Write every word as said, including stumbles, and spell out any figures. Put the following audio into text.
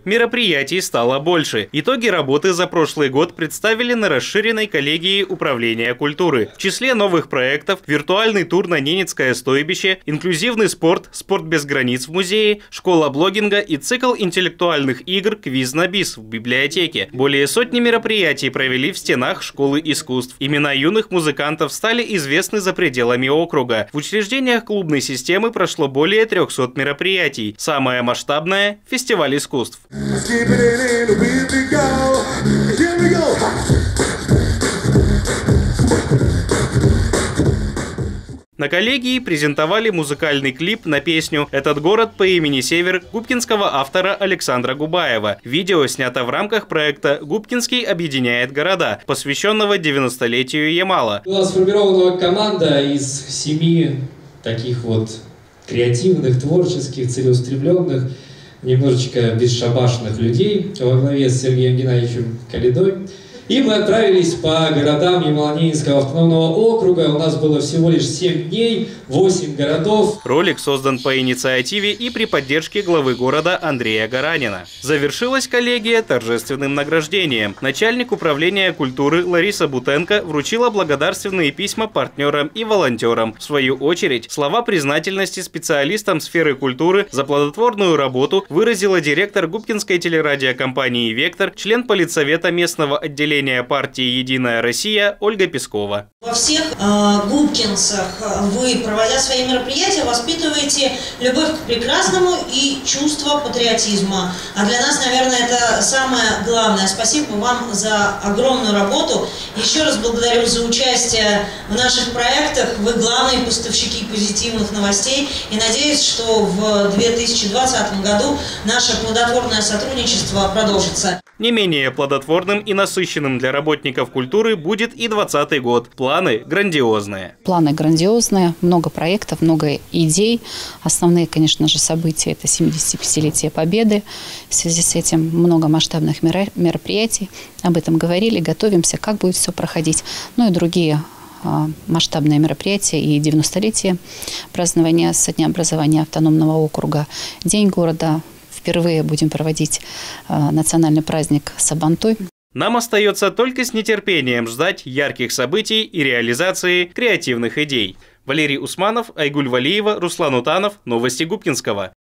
Мероприятий стало больше. Итоги работы за прошлый год представили на расширенной коллегии управления культуры. В числе новых проектов виртуальный тур на Ненецкое стойбище, инклюзивный спорт, спорт без границ в музее, школа блогинга и цикл интеллектуальных игр «Квиз на бис» в библиотеке. Более сотни мероприятий провели в стенах школы искусств. Имена юных музыкантов стали известны за пределами округа. В учреждениях клубной системы прошло более трёхсот мероприятий. Самое масштабное – фестиваль искусств. На коллегии презентовали музыкальный клип на песню «Этот город по имени Север» губкинского автора Александра Губаева. Видео снято в рамках проекта «Губкинский объединяет города», посвященного девяностолетию Ямала. У нас сформирована команда из семи таких вот креативных, творческих, целеустремленных, немножечко бесшабашных людей во главе с Сергеем Геннадьевичем Калидой. И мы отправились по городам Ямало-Ненецкого автономного округа. У нас было всего лишь семь дней, восемь городов. Ролик создан по инициативе и при поддержке главы города Андрея Гаранина. Завершилась коллегия торжественным награждением. Начальник управления культуры Лариса Бутенко вручила благодарственные письма партнерам и волонтерам. В свою очередь, слова признательности специалистам сферы культуры за плодотворную работу выразила директор губкинской телерадиокомпании «Вектор», член политсовета местного отделения партии «Единая Россия» Ольга Пескова. Во всех э, губкинцах вы, проводя свои мероприятия, воспитываете любовь к прекрасному и чувство патриотизма. А для нас, наверное, это самое главное. Спасибо вам за огромную работу. Еще раз благодарю за участие в наших проектах. Вы главные поставщики позитивных новостей. И надеюсь, что в две тысячи двадцатом году наше плодотворное сотрудничество продолжится. Не менее плодотворным и насыщенным для работников культуры будет и двадцатый год. Планы грандиозные. Планы грандиозные, много проектов, много идей. Основные, конечно же, события – это семидесятипятилетие Победы. В связи с этим много масштабных мероприятий. Об этом говорили, готовимся, как будет все проходить. Ну и другие масштабные мероприятия и девяностолетие празднования со дня образования автономного округа, День города. Впервые будем проводить национальный праздник Сабантуй. Нам остается только с нетерпением ждать ярких событий и реализации креативных идей. Валерий Усманов, Айгуль Валиева, Руслан Утанов. Новости Губкинского.